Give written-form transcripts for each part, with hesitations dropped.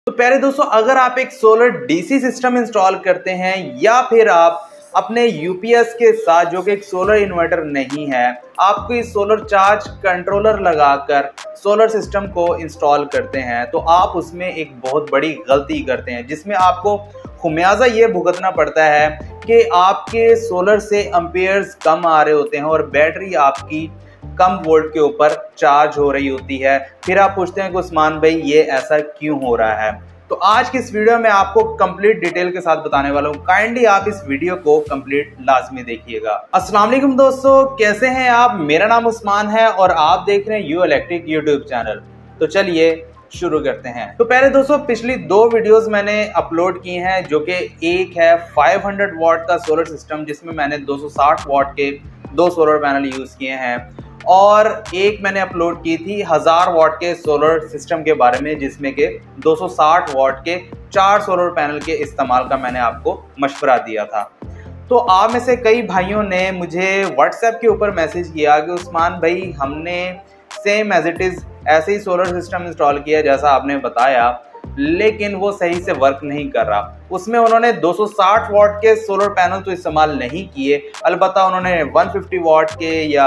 तो प्यारे दोस्तों, अगर आप एक सोलर डीसी सिस्टम इंस्टॉल करते हैं या फिर आप अपने यूपीएस के साथ, जो कि एक सोलर इन्वर्टर नहीं है, आपको इस सोलर चार्ज कंट्रोलर लगाकर सोलर सिस्टम को इंस्टॉल करते हैं, तो आप उसमें एक बहुत बड़ी गलती करते हैं, जिसमें आपको खुमियाजा ये भुगतना पड़ता है कि आपके सोलर से एम्पियर्स कम आ रहे होते हैं और बैटरी आपकी कम वोल्ट के ऊपर चार्ज हो रही होती है। फिर आप पूछते हैं कि उस्मान भाई ये ऐसा क्यों हो रहा है। तो आज की इस वीडियो में आपको कंप्लीट डिटेल के साथ बताने वाला हूँ। काइंडली आप इस वीडियो को कंप्लीट लाजमी देखिएगा। अस्सलाम वालेकुम दोस्तों, कैसे हैं आप? मेरा नाम उस्मान है और आप देख रहे हैं यू इलेक्ट्रिक यूट्यूब चैनल। तो चलिए शुरू करते हैं। तो पहले दोस्तों, पिछली दो वीडियोस मैंने अपलोड की हैं, जो कि एक है 500 वाट का सोलर सिस्टम, जिसमें मैंने 260 वाट के दो सोलर पैनल यूज किए हैं, और एक मैंने अपलोड की थी 1000 वाट के सोलर सिस्टम के बारे में, जिसमें के 260 वाट के 4 सोलर पैनल के इस्तेमाल का मैंने आपको मशवरा दिया था। तो आप में से कई भाइयों ने मुझे व्हाट्सएप के ऊपर मैसेज किया कि उस्मान भाई, हमने सेम एज इट इज़ ऐसे ही सोलर सिस्टम इंस्टॉल किया जैसा आपने बताया, लेकिन वो सही से वर्क नहीं कर रहा। उसमें उन्होंने 260 वाट के सोलर पैनल तो इस्तेमाल नहीं किए, अलबत्ता उन्होंने 150 वाट के या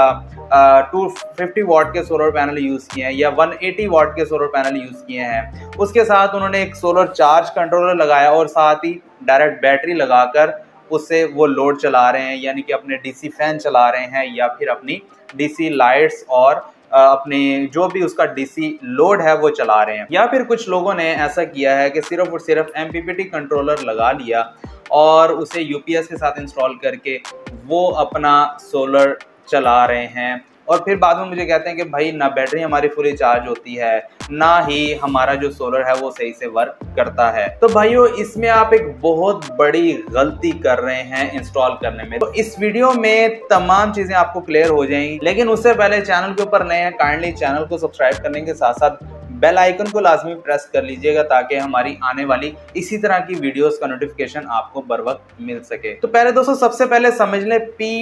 250 वाट के सोलर पैनल यूज़ किए हैं या 180 वाट के सोलर पैनल यूज़ किए हैं। उसके साथ उन्होंने एक सोलर चार्ज कंट्रोलर लगाया और साथ ही डायरेक्ट बैटरी लगाकर उससे वो लोड चला रहे हैं, यानी कि अपने डीसी फैन चला रहे हैं या फिर अपनी डीसी लाइट्स और अपने जो भी उसका डीसी लोड है वो चला रहे हैं। या फिर कुछ लोगों ने ऐसा किया है कि सिर्फ और सिर्फ एमपीपीटी कंट्रोलर लगा लिया और उसे यूपीएस के साथ इंस्टॉल करके वो अपना सोलर चला रहे हैं, और फिर बाद में मुझे कहते हैं कि भाई ना बैटरी हमारी फुली चार्ज होती है, ना ही हमारा जो सोलर है वो सही से वर्क करता है। तो भाइयों, इसमें आप एक बहुत बड़ी गलती कर रहे हैं इंस्टॉल करने में। तो इस वीडियो में तमाम चीजें आपको क्लियर हो जाएंगी, लेकिन उससे पहले चैनल के ऊपर नए हैं, काइंडली चैनल को सब्सक्राइब करने के साथ साथ बेल आइकन को लाजमी प्रेस कर लीजिएगा, ताकि हमारी आने वाली इसी तरह की वीडियोस का नोटिफिकेशन आपको बर वक्त मिल सके। तो पहले दोस्तों, सबसे पहले समझ लें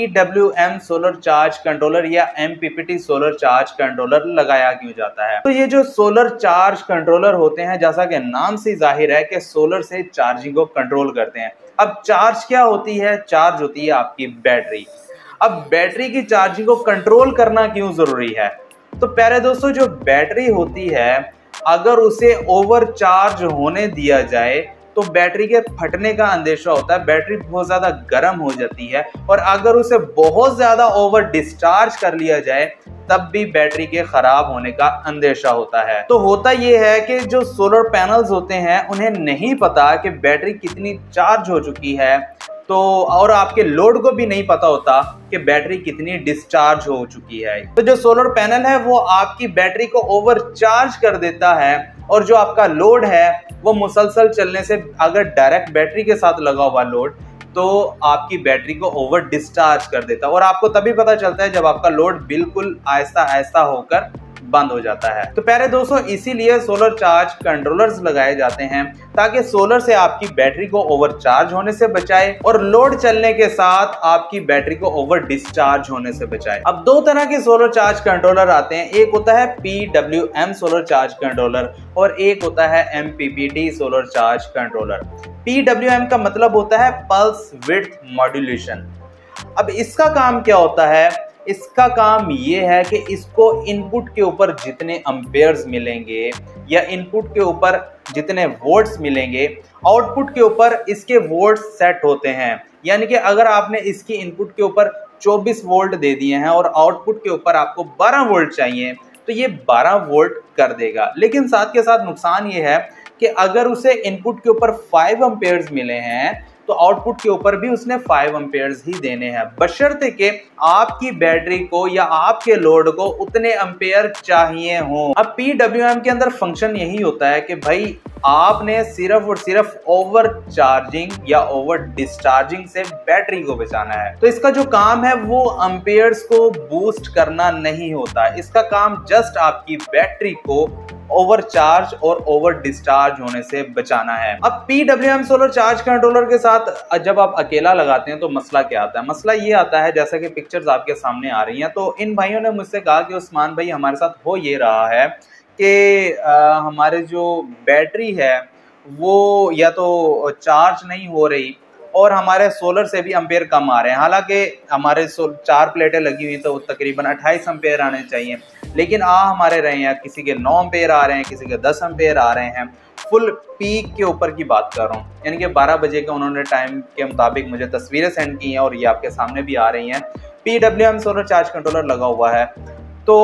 PWM सोलर चार्ज कंट्रोलर या MPPT सोलर चार्ज कंट्रोलर लगाया क्यों जाता है। तो ये जो सोलर चार्ज कंट्रोलर होते हैं, जैसा कि नाम से जाहिर है कि सोलर से चार्जिंग को कंट्रोल करते हैं। अब चार्ज क्या होती है? चार्ज होती है आपकी बैटरी। अब बैटरी की चार्जिंग को कंट्रोल करना क्यों जरूरी है? तो प्यारे दोस्तों, जो बैटरी होती है, अगर उसे ओवर चार्ज होने दिया जाए तो बैटरी के फटने का अंदेशा होता है, बैटरी बहुत ज्यादा गर्म हो जाती है, और अगर उसे बहुत ज्यादा ओवर डिस्चार्ज कर लिया जाए तब भी बैटरी के खराब होने का अंदेशा होता है। तो होता यह है कि जो सोलर पैनल्स होते हैं उन्हें नहीं पता कि बैटरी कितनी चार्ज हो चुकी है, तो और आपके लोड को भी नहीं पता होता कि बैटरी कितनी डिस्चार्ज हो चुकी है। तो जो सोलर पैनल है वो आपकी बैटरी को ओवर चार्ज कर देता है, और जो आपका लोड है वो मुसलसल चलने से, अगर डायरेक्ट बैटरी के साथ लगा हुआ लोड, तो आपकी बैटरी को ओवर डिस्चार्ज कर देता है, और आपको तभी पता चलता है जब आपका लोड बिल्कुल आहिस्ता आहिस्ता होकर बंद हो जाता है। तो प्यारे दोस्तों, इसीलिए सोलर चार्ज कंट्रोलर्स लगाए जाते हैं, ताकि सोलर से आपकी बैटरी को ओवर चार्ज होने से बचाए और लोड चलने के साथ आपकी बैटरी को ओवर डिस्चार्ज होने से बचाए। अब दो तरह के सोलर चार्ज कंट्रोलर आते हैं, एक होता है PWM सोलर चार्ज कंट्रोलर और एक होता है MPPT solar charge controller. PWM का मतलब होता है पल्स विड्थ मॉड्यूलेशन। अब इसका काम क्या होता है? इसका काम ये है कि इसको इनपुट के ऊपर जितने एम्पेयर्स मिलेंगे या इनपुट के ऊपर जितने वोल्ट्स मिलेंगे, आउटपुट के ऊपर इसके वोल्ट्स सेट होते हैं। यानी कि अगर आपने इसकी इनपुट के ऊपर 24 वोल्ट दे दिए हैं और आउटपुट के ऊपर आपको 12 वोल्ट चाहिए, तो ये 12 वोल्ट कर देगा। लेकिन साथ के साथ नुकसान ये है कि अगर उसे इनपुट के ऊपर 5 एम्पेयर्स मिले हैं तो आउटपुट के ऊपर भी उसने 5 एम्पेयर्स ही देने हैं, बशर्ते कि आपकी बैटरी को या आपके लोड को उतने एम्पेयर चाहिए हों। अब PWM के अंदर फंक्शन यही होता है कि भाई आपने सिर्फ और सिर्फ ओवर चार्जिंग या ओवर डिस्चार्जिंग से बैटरी को बचाना है। तो इसका जो काम है वो एम्पेयर्स को बूस्ट करना नहीं होता, इसका काम जस्ट आपकी बैटरी को ओवर चार्ज और ओवर डिस्चार्ज होने से बचाना है। अब PWM सोलर चार्ज कंट्रोलर के साथ जब आप अकेला लगाते हैं तो मसला क्या आता है? मसला ये आता है, जैसा कि पिक्चर्स आपके सामने आ रही हैं, तो इन भाइयों ने मुझसे कहा कि उस्मान भाई, हमारे साथ हो ये रहा है कि हमारे जो बैटरी है वो या तो चार्ज नहीं हो रही और हमारे सोलर से भी अम्पेयर कम आ रहे हैं। हालांकि हमारे 4 प्लेटें लगी हुई तो तकरीबन 28 अम्पेयर आने चाहिए, लेकिन हमारे रहे हैं किसी के 9 अम्पेयर आ रहे हैं, किसी के 10 अम्पेयर आ रहे हैं। फुल पीक के ऊपर की बात कर रहा हूँ, यानी कि 12 बजे का उन्होंने टाइम के मुताबिक मुझे तस्वीरें सेंड की हैं और ये आपके सामने भी आ रही हैं। PWM सोलर चार्ज कंट्रोलर लगा हुआ है तो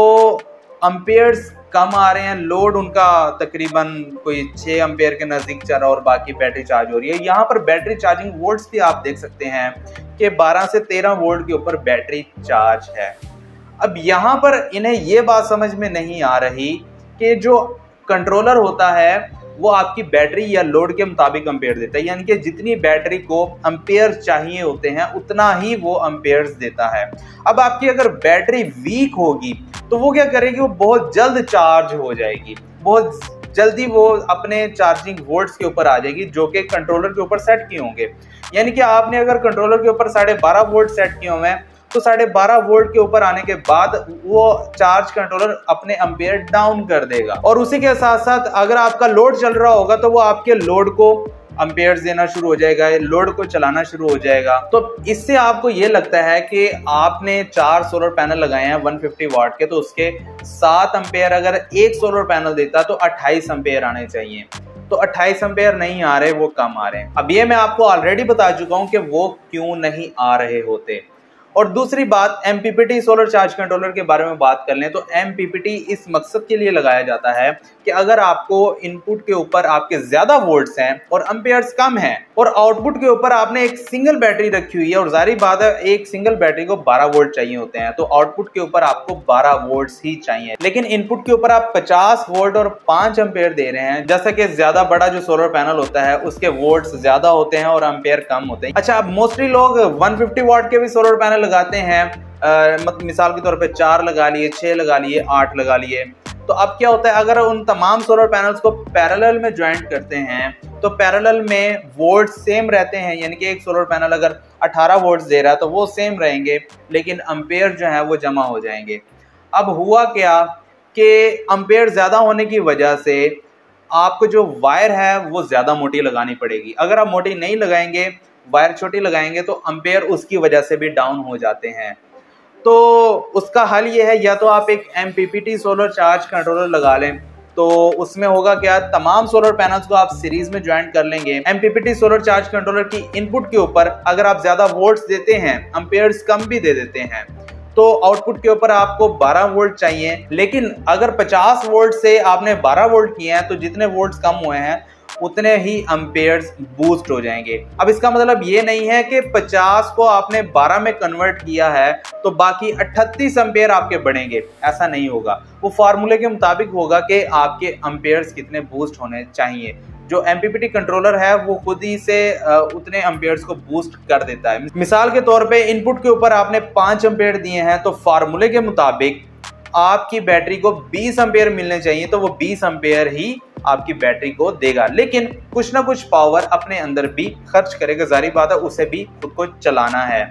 अम्पेयर्स कम आ रहे हैं। लोड उनका तकरीबन कोई 6 अम्पेयर के नज़दीक चल रहा है और बाकी बैटरी चार्ज हो रही है। यहाँ पर बैटरी चार्जिंग वोल्ट्स भी आप देख सकते हैं कि 12 से 13 वोल्ट के ऊपर बैटरी चार्ज है। अब यहाँ पर इन्हें ये बात समझ में नहीं आ रही कि जो कंट्रोलर होता है वो आपकी बैटरी या लोड के मुताबिक अम्पेयर देता है, यानी कि जितनी बैटरी को अम्पेयर चाहिए होते हैं उतना ही वो अम्पेयर्स देता है। अब आपकी अगर बैटरी वीक होगी तो वो क्या करेगी, वो बहुत जल्द चार्ज हो जाएगी, बहुत जल्दी वो अपने चार्जिंग वोल्ट्स के ऊपर आ जाएगी जो कि कंट्रोलर के ऊपर सेट किए होंगे। यानी कि आपने अगर कंट्रोलर के ऊपर 12.5 वोल्ट सेट किए हुए हैं तो 12.5 वोल्ट के ऊपर आने के बाद वो चार्ज कंट्रोलर अपने अम्पेयर डाउन कर देगा। और उसी के साथ साथ अगर आपका लोड चल रहा होगा तो वो आपके लोड को अम्पेयर्स देना शुरू हो जाएगा, लोड को चलाना शुरू हो जाएगा। तो इससे आपको ये लगता है कि आपने 4 सोलर पैनल लगाए हैं 150 वाट के, तो उसके 7 अम्पेयर अगर एक सोलर पैनल देता तो 28 अम्पेयर आने चाहिए, तो 28 अम्पेयर नहीं आ रहे, वो कम आ रहे हैं। अब ये मैं आपको ऑलरेडी बता चुका हूं कि वो क्यों नहीं आ रहे होते। और दूसरी बात, MPPT सोलर चार्ज कंट्रोलर के बारे में बात कर लें तो MPPT इस मकसद के लिए लगाया जाता है कि अगर आपको इनपुट के ऊपर आपके ज्यादा वोल्ट्स हैं और अम्पेयर्स कम हैं और आउटपुट के ऊपर आपने एक सिंगल बैटरी रखी हुई है, और जारी बात है एक सिंगल बैटरी को 12 वोल्ट चाहिए होते हैं, तो आउटपुट के ऊपर आपको 12 वोल्ट्स ही चाहिए, लेकिन इनपुट के ऊपर आप 50 वोल्ट और 5 अम्पेयर दे रहे हैं। जैसा कि ज्यादा बड़ा जो सोलर पैनल होता है उसके वोल्ट्स ज्यादा होते हैं और अम्पेयर कम होते हैं। अच्छा, अब मोस्टली लोग 150 वाट के भी सोलर पैनल लगाते हैं, मिसाल के तौर पे 4 लगा लिए, 6 लगा लिए, 8 लगा लिए। तो अब क्या होता है, अगर उन तमाम सोलर पैनल्स को पैरेलल में ज्वाइंट करते हैं तो पैरेलल में वोल्ट सेम रहते हैं, यानी कि एक सोलर पैनल अगर 18 वोल्ट दे रहा है तो वो सेम रहेंगे, लेकिन अम्पेयर जो है वो जमा हो जाएंगे। अब हुआ क्या कि अम्पेयर ज़्यादा होने की वजह से आपको जो वायर है वो ज़्यादा मोटी लगानी पड़ेगी। अगर आप मोटी नहीं लगाएंगे, वायर छोटी लगाएंगे, तो अम्पेयर उसकी वजह से भी डाउन हो जाते हैं। तो उसका हल ये है, या तो आप एक MPPT सोलर चार्ज कंट्रोलर लगा लें, तो उसमें होगा क्या, तमाम सोलर पैनल्स को आप सीरीज में ज्वाइन कर लेंगे। MPPT सोलर चार्ज कंट्रोलर की इनपुट के ऊपर अगर आप ज्यादा वोल्ट्स देते हैं, अम्पेयर्स कम भी दे देते हैं, तो आउटपुट के ऊपर आपको 12 वोल्ट चाहिए। लेकिन अगर 50 वोल्ट से आपने 12 वोल्ट किए हैं तो जितने वोल्ट्स कम हुए हैं उतने ही अम्पेयर्स बूस्ट हो जाएंगे। अब इसका मतलब ये नहीं है कि 50 को आपने 12 में कन्वर्ट किया है तो बाकी 38 अम्पेयर आपके बढ़ेंगे, ऐसा नहीं होगा। वो फार्मूले के मुताबिक होगा कि आपके अम्पेयर्स कितने बूस्ट होने चाहिए। जो MPPT कंट्रोलर है वो खुद ही से उतने अम्पेयर्स को बूस्ट कर देता है। मिसाल के तौर पे इनपुट के ऊपर आपने 5 अम्पेयर दिए हैं तो फार्मूले के मुताबिक आपकी बैटरी को 20 अम्पेयर मिलने चाहिए, तो वो 20 अम्पेयर ही आपकी बैटरी को देगा, लेकिन कुछ ना कुछ पावर अपने अंदर भी खर्च करेगा। जारी बात है उसे भी खुद को चलाना है,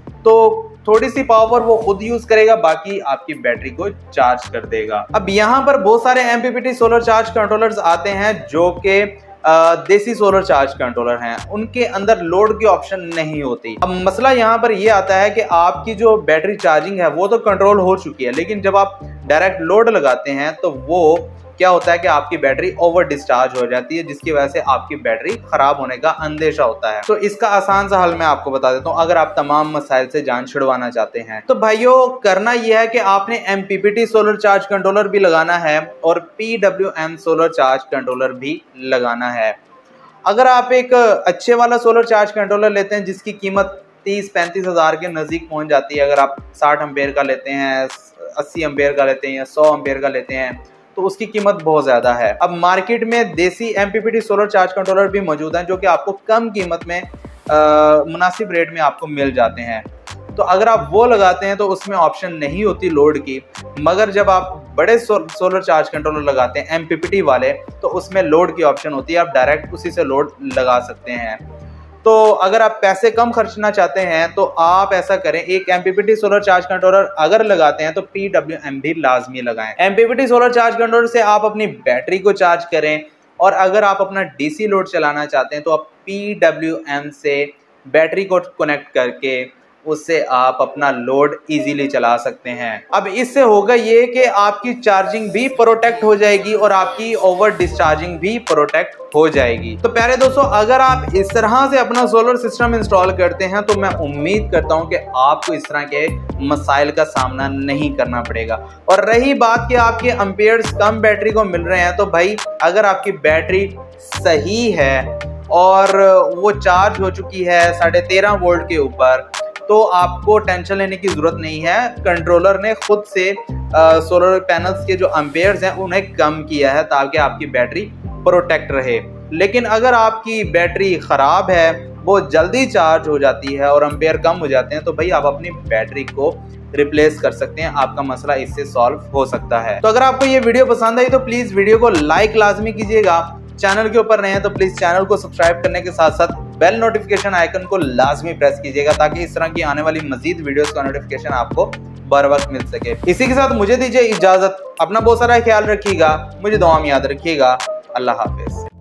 तो थोड़ी सी पावर वो खुद यूज करेगा, बाकी आपकी बैटरी को चार्ज कर देगा। अब यहाँ पर बहुत सारे MPPT सोलर चार्ज कंट्रोलर्स आते हैं जो कि देसी सोलर चार्ज कंट्रोलर हैं, उनके अंदर लोड की ऑप्शन नहीं होती। अब मसला यहाँ पर ये आता है कि आपकी जो बैटरी चार्जिंग है वो तो कंट्रोल हो चुकी है, लेकिन जब आप डायरेक्ट लोड लगाते हैं तो वो क्या होता है कि आपकी बैटरी ओवर डिस्चार्ज हो जाती है, जिसकी वजह से आपकी बैटरी खराब होने का अंदेशा होता है। तो इसका आसान सा हल मैं आपको बता देता हूँ, अगर आप तमाम मसाइल से जान छुड़वाना चाहते हैं। तो भाइयों, करना यह है कि आपने MPPT सोलर चार्ज कंट्रोलर भी लगाना है और PWM सोलर चार्ज कंट्रोलर भी लगाना है। अगर आप एक अच्छे वाला सोलर चार्ज कंट्रोलर लेते हैं जिसकी कीमत 30-35 हज़ार के नज़दीक पहुँच जाती है, अगर आप 60 अम्पेयर का लेते हैं, 80 अम्पेयर का लेते हैं या 100 अम्पेयर का लेते हैं, तो उसकी कीमत बहुत ज़्यादा है। अब मार्केट में देसी MPPT सोलर चार्ज कंट्रोलर भी मौजूद हैं जो कि आपको कम कीमत में मुनासिब रेट में आपको मिल जाते हैं। तो अगर आप वो लगाते हैं तो उसमें ऑप्शन नहीं होती लोड की, मगर जब आप बड़े सोलर चार्ज कंट्रोलर लगाते हैं MPPT वाले तो उसमें लोड की ऑप्शन होती है, आप डायरेक्ट उसी से लोड लगा सकते हैं। तो अगर आप पैसे कम खर्चना चाहते हैं तो आप ऐसा करें, एक MPPT सोलर चार्ज कंट्रोलर अगर लगाते हैं तो PWM भी लाजमी लगाएं। MPPT सोलर चार्ज कंट्रोलर से आप अपनी बैटरी को चार्ज करें और अगर आप अपना डीसी लोड चलाना चाहते हैं तो आप PWM से बैटरी को कनेक्ट करके उससे आप अपना लोड इजीली चला सकते हैं। अब इससे होगा ये कि आपकी चार्जिंग भी प्रोटेक्ट हो जाएगी और आपकी ओवर डिस्चार्जिंग भी प्रोटेक्ट हो जाएगी। तो प्यारे दोस्तों, अगर आप इस तरह से अपना सोलर सिस्टम इंस्टॉल करते हैं तो मैं उम्मीद करता हूं कि आपको इस तरह के मसाइल का सामना नहीं करना पड़ेगा। और रही बात कि आपके एम्पियर्स कम बैटरी को मिल रहे हैं, तो भाई अगर आपकी बैटरी सही है और वो चार्ज हो चुकी है 13.5 वोल्ट के ऊपर, तो आपको टेंशन लेने की जरूरत नहीं है। कंट्रोलर ने खुद से सोलर पैनल्स के जो एम्पियर्स हैं उन्हें कम किया है ताकि आपकी बैटरी प्रोटेक्ट रहे। लेकिन अगर आपकी बैटरी ख़राब है, वो जल्दी चार्ज हो जाती है और एम्पियर कम हो जाते हैं, तो भाई आप अपनी बैटरी को रिप्लेस कर सकते हैं। आपका मसला इससे सॉल्व हो सकता है। तो अगर आपको ये वीडियो पसंद आई तो प्लीज़ वीडियो को लाइक लाजमी कीजिएगा। चैनल के ऊपर नए हैं तो प्लीज चैनल को सब्सक्राइब करने के साथ साथ बेल नोटिफिकेशन आइकन को लाजमी प्रेस कीजिएगा ताकि इस तरह की आने वाली मजीद वीडियोस का नोटिफिकेशन आपको बर वक्त मिल सके। इसी के साथ मुझे दीजिए इजाजत। अपना बहुत सारा ख्याल रखिएगा, मुझे दुआ में याद रखिएगा। अल्लाह हाफिज।